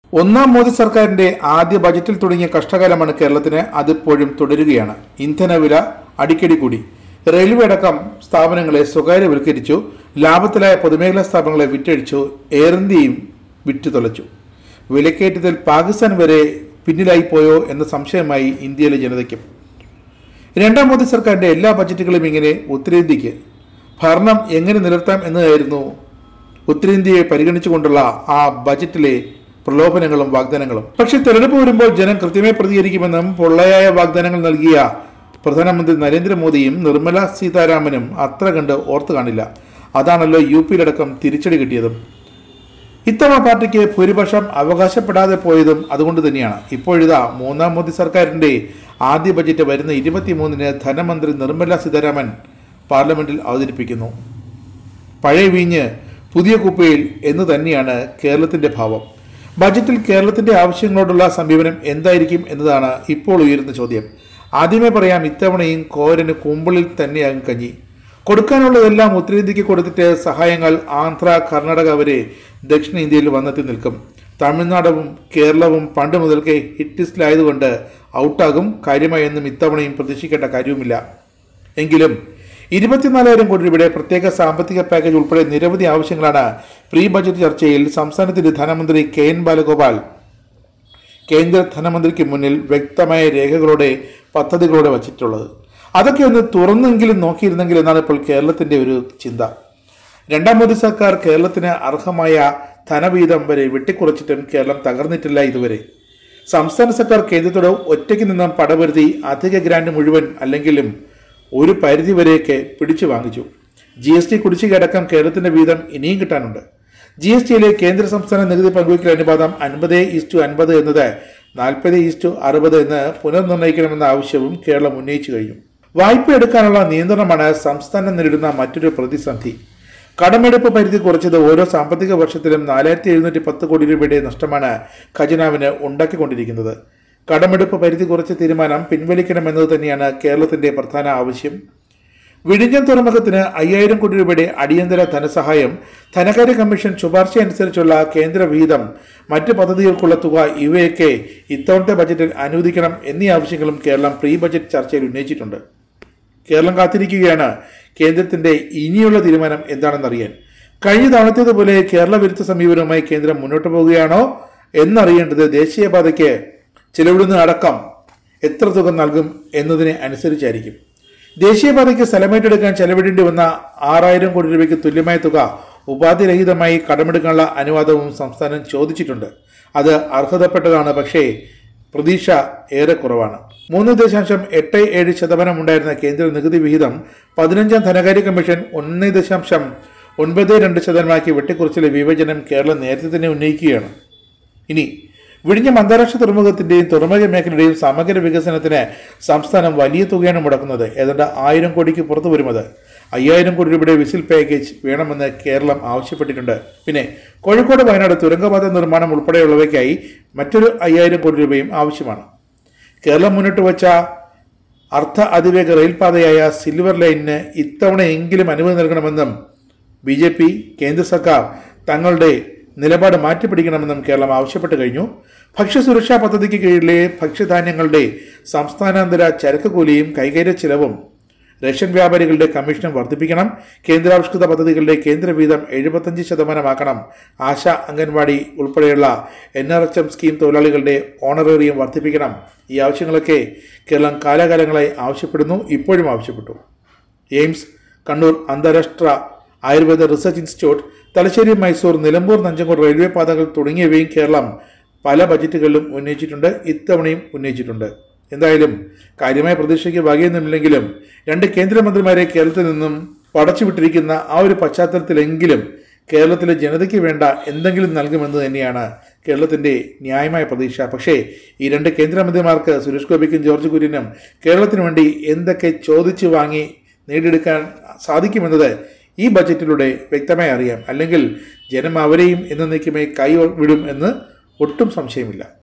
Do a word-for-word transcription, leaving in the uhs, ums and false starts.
ഒന്നാം മോദി സർക്കാരിന്റെ ആദ്യ ബജറ്റിൽ തുടങ്ങിയ കഷ്ടകാലമാണ് കേരളത്തിന്. അതിപ്പോഴും തുടരുകയാണ്. ഇന്ധനവില അടിക്കടി കൂടി. റെയിൽവേ അടക്കം സ്ഥാപനങ്ങളെ സ്വകാര്യവൽക്കരിച്ചു. ലാഭത്തിലായ പൊതുമേഖലാ സ്ഥാപനങ്ങളെ വിറ്റഴിച്ചു. എയർ ഇന്ത്യയും വിറ്റുതൊലച്ചു. വിലക്കയറ്റത്തിൽ പാകിസ്ഥാൻ വരെ പിന്നിലായി പോയോ എന്ന സംശയമായി ഇന്ത്യയിലെ ജനതയ്ക്കും. രണ്ടാം മോദി സർക്കാരിന്റെ എല്ലാ ബജറ്റുകളും ഇങ്ങനെ ഉത്തരേന്ത്യക്ക് ഭരണം എങ്ങനെ നിലനിർത്താം എന്നതായിരുന്നു ഉത്തരേന്ത്യയെ പരിഗണിച്ചുകൊണ്ടുള്ള ആ ബജറ്റിലെ പ്രലോഭനങ്ങളും വാഗ്ദാനങ്ങളും. പക്ഷേ തെരഞ്ഞെടുപ്പ് വരുമ്പോൾ ജനം കൃത്യമായി പ്രതികരിക്കുമെന്നും പൊള്ളയായ വാഗ്ദാനങ്ങൾ നൽകിയ പ്രധാനമന്ത്രി നരേന്ദ്രമോദിയും നിർമ്മല സീതാരാമനും അത്ര കണ്ട് ഓർത്തു കാണില്ല. അതാണല്ലോ യു പിയിലടക്കം തിരിച്ചടി കിട്ടിയതും. ഇത്തവണ പാർട്ടിക്ക് ഭൂരിപക്ഷം അവകാശപ്പെടാതെ പോയതും അതുകൊണ്ട് തന്നെയാണ്. ഇപ്പോഴിതാ മൂന്നാം മോദി സർക്കാരിന്റെ ആദ്യ ബജറ്റ് വരുന്ന ഇരുപത്തിമൂന്നിന് ധനമന്ത്രി നിർമ്മല സീതാരാമൻ പാർലമെന്റിൽ അവതരിപ്പിക്കുന്നു. പഴയ വീഞ്ഞ് പുതിയ കുപ്പയിൽ എന്ന് തന്നെയാണ് കേരളത്തിന്റെ ഭാവം. ബജറ്റിൽ കേരളത്തിന്റെ ആവശ്യങ്ങളോടുള്ള സമീപനം എന്തായിരിക്കും എന്നതാണ് ഇപ്പോൾ ഉയരുന്ന ചോദ്യം. ആദ്യമേ പറയാം, ഇത്തവണയും കോരന് കുമ്പിളിൽ തന്നെയാകും കഞ്ഞി. കൊടുക്കാനുള്ളതെല്ലാം ഉത്തരേന്ത്യക്ക് കൊടുത്തിട്ട് സഹായങ്ങൾ ആന്ധ്ര, കർണാടക വരെ ദക്ഷിണേന്ത്യയിൽ വന്നെത്തി നിൽക്കും. തമിഴ്നാടും കേരളവും പണ്ട് മുതൽക്കേ ഹിറ്റ് ലിസ്റ്റിലായതുകൊണ്ട് ഔട്ടാകും. കാര്യമായൊന്നും ഇത്തവണയും പ്രതീക്ഷിക്കേണ്ട കാര്യവുമില്ല. എങ്കിലും ഇരുപത്തിനാലായിരം കോടി രൂപയുടെ പ്രത്യേക സാമ്പത്തിക പാക്കേജ് ഉൾപ്പെടെ നിരവധി ആവശ്യങ്ങളാണ് പ്രീ ബജറ്റ് ചർച്ചയിൽ സംസ്ഥാനത്തിന്റെ ധനമന്ത്രി കെ എൻ ബാലഗോപാൽ കേന്ദ്ര ധനമന്ത്രിക്ക് മുന്നിൽ വ്യക്തമായ രേഖകളോടെ പദ്ധതികളോടെ വച്ചിട്ടുള്ളത്. അതൊക്കെ ഒന്ന് തുറന്നെങ്കിലും നോക്കിയിരുന്നെങ്കിൽ എന്നാണ് ഇപ്പോൾ കേരളത്തിന്റെ ഒരു ചിന്ത. രണ്ടാം മോദി സർക്കാർ കേരളത്തിന് അർഹമായ ധനവീതം വരെ വെട്ടിക്കുറച്ചിട്ടും കേരളം തകർന്നിട്ടില്ല ഇതുവരെ. സംസ്ഥാന സർക്കാർ കേന്ദ്രത്തോട് ഒറ്റയ്ക്ക് നിന്നും പടപൊരുതി അധിക ഗ്രാന്റ് മുഴുവൻ അല്ലെങ്കിലും ഒരു പരിധിവരെയൊക്കെ പിടിച്ചു വാങ്ങിച്ചു. ജി എസ് ടി കുടിശ്ശികയടക്കം കേരളത്തിന്റെ വീതം ഇനിയും കിട്ടാനുണ്ട്. ജി എസ് ടിയിലെ കേന്ദ്ര സംസ്ഥാന നികുതി പങ്കുവയ്ക്കൽ അനുപാതം അൻപത് ഈസ്റ്റു അൻപത് എന്നത് നാൽപ്പത് ഈസ്റ്റു അറുപത് എന്ന് പുനർനിർണ്ണയിക്കണമെന്ന ആവശ്യവും കേരളം ഉന്നയിച്ചു കഴിഞ്ഞു. വായ്പ എടുക്കാനുള്ള നിയന്ത്രണമാണ് സംസ്ഥാനം നേരിടുന്ന മറ്റൊരു പ്രതിസന്ധി. കടമെടുപ്പ് പരിധി കുറച്ചത് ഓരോ സാമ്പത്തിക വർഷത്തിലും നാലായിരത്തി എഴുന്നൂറ്റി പത്ത് കോടി രൂപയുടെ നഷ്ടമാണ് ഖജനാവിന് ഉണ്ടാക്കിക്കൊണ്ടിരിക്കുന്നത്. കടമെടുപ്പ് പരിധി കുറച്ച തീരുമാനം പിൻവലിക്കണമെന്നത് തന്നെയാണ് കേരളത്തിന്റെ പ്രധാന ആവശ്യം. വിഴിഞ്ഞം തുറമുഖത്തിന് അയ്യായിരം കോടി രൂപയുടെ അടിയന്തര ധനസഹായം, ധനകാര്യ കമ്മീഷൻ ശുപാർശ അനുസരിച്ചുള്ള കേന്ദ്ര വിഹിതം, മറ്റ് പദ്ധതികൾക്കുള്ള തുക ഇവയൊക്കെ ഇത്തവണത്തെ ബജറ്റിൽ അനുവദിക്കണം എന്നീ ആവശ്യങ്ങളും കേരളം പ്രീ ബജറ്റ് ചർച്ചയിൽ ഉന്നയിച്ചിട്ടുണ്ട്. കേരളം കാത്തിരിക്കുകയാണ് കേന്ദ്രത്തിന്റെ ഇനിയുള്ള തീരുമാനം എന്താണെന്നറിയാൻ. കഴിഞ്ഞ തവണത്തേതുപോലെ കേരള വിരുദ്ധ സമീപനവുമായി കേന്ദ്രം മുന്നോട്ട് പോവുകയാണോ എന്നറിയേണ്ടത് ദേശീയപാതയ്ക്ക് ചിലവിടുന്ന അടക്കം എത്ര തുക നൽകും എന്നതിനെ അനുസരിച്ചായിരിക്കും. ദേശീയപാതയ്ക്ക് സ്ഥലമേറ്റെടുക്കാൻ ചെലവിടേണ്ടി വന്ന ആറായിരം കോടി രൂപയ്ക്ക് തുല്യമായ തുക ഉപാധിരഹിതമായി കടമെടുക്കാനുള്ള അനുവാദവും സംസ്ഥാനം ചോദിച്ചിട്ടുണ്ട്. അത് അർഹതപ്പെട്ടതാണ്. പക്ഷേ പ്രതീക്ഷ ഏറെ കുറവാണ്. മൂന്ന് ദശാംശം എട്ട് ഏഴ് ശതമാനം ഉണ്ടായിരുന്ന കേന്ദ്ര നികുതി വിഹിതം പതിനഞ്ചാം ധനകാര്യ കമ്മീഷൻ ഒന്ന് ദശാംശം ഒൻപത് രണ്ട് ശതമാനമാക്കി വെട്ടിക്കുറച്ചിലെ വിഭജനം കേരളം നേരത്തെ തന്നെ ഉന്നയിക്കുകയാണ്. ഇനി വിഴിഞ്ഞം അന്താരാഷ്ട്ര തുറമുഖത്തിന്റെയും തുറമുഖ മേഖലയുടെയും സമഗ്ര വികസനത്തിന് സംസ്ഥാനം വലിയ തുകയാണ് മുടക്കുന്നത്. ഏതാണ്ട് ആയിരം കോടിക്ക് പുറത്തു വരുന്നത്. അയ്യായിരം കോടി രൂപയുടെ വിസിൽ പാക്കേജ് വേണമെന്ന് കേരളം ആവശ്യപ്പെട്ടിട്ടുണ്ട്. പിന്നെ കോഴിക്കോട് വയനാട് തുരങ്കപാത നിർമ്മാണം ഉൾപ്പെടെയുള്ളവയ്ക്കായി മറ്റൊരു അയ്യായിരം കോടി രൂപയും ആവശ്യമാണ്. കേരളം മുന്നോട്ട് വച്ച അർദ്ധ അതിവേഗ റെയിൽപാതയായ സിൽവർ ലൈനിന് ഇത്തവണയെങ്കിലും അനുമതി നൽകണമെന്നും ബി ജെ പി കേന്ദ്ര സർക്കാർ തങ്ങളുടെ നിലപാട് മാറ്റിപ്പിടിക്കണമെന്നും കേരളം ആവശ്യപ്പെട്ടു കഴിഞ്ഞു. ഭക്ഷ്യസുരക്ഷാ പദ്ധതിക്ക് കീഴിലെ ഭക്ഷ്യധാന്യങ്ങളുടെ സംസ്ഥാനാന്തര ചരക്ക് കൂലിയും കൈകാര്യ ചെലവും റേഷൻ വ്യാപാരികളുടെ കമ്മീഷനും വർദ്ധിപ്പിക്കണം. കേന്ദ്രാവിഷ്കൃത പദ്ധതികളുടെ കേന്ദ്ര വീതം എഴുപത്തഞ്ച് ശതമാനമാക്കണം. ആശ, അംഗൻവാടി ഉൾപ്പെടെയുള്ള N R H M scheme തൊഴിലാളികളുടെ ഓണറേറിയം വർദ്ധിപ്പിക്കണം. ഈ ആവശ്യങ്ങളൊക്കെ കേരളം കാലാകാലങ്ങളായി ആവശ്യപ്പെടുന്നു, ഇപ്പോഴും ആവശ്യപ്പെട്ടു. എയിംസ്, കണ്ണൂർ അന്താരാഷ്ട്ര Ayurveda research institute, Thalassery, Mysore, Nilambur, Nanjangud railway പാതകൾ തുടങ്ങിയവയും കേരളം പല ബജറ്റുകളിലും ഉന്നയിച്ചിട്ടുണ്ട്. ഇത്തവണയും ഉന്നയിച്ചിട്ടുണ്ട്. എന്തായാലും കാര്യമായ പ്രതീക്ഷയ്ക്ക് വകയൊന്നുമില്ലെങ്കിലും രണ്ട് കേന്ദ്രമന്ത്രിമാരെ കേരളത്തിൽ നിന്നും പടച്ചുവിട്ടിരിക്കുന്ന ആ ഒരു പശ്ചാത്തലത്തിലെങ്കിലും കേരളത്തിലെ ജനതയ്ക്ക് വേണ്ട എന്തെങ്കിലും നൽകുമെന്ന് തന്നെയാണ് കേരളത്തിന്റെ ന്യായമായ പ്രതീക്ഷ. പക്ഷേ ഈ രണ്ട് കേന്ദ്രമന്ത്രിമാർക്ക്, സുരേഷ് ഗോപിക്കും ജോർജ് കുര്യനും, കേരളത്തിന് വേണ്ടി എന്തൊക്കെ ചോദിച്ചു വാങ്ങി നേടിയെടുക്കാൻ സാധിക്കുമെന്നത് ഈ ബജറ്റിലൂടെ വ്യക്തമായി അറിയാം. അല്ലെങ്കിൽ ജനം അവരെയും എന്നേക്കുമായി കൈ വിടും എന്ന് ഒട്ടും സംശയമില്ല.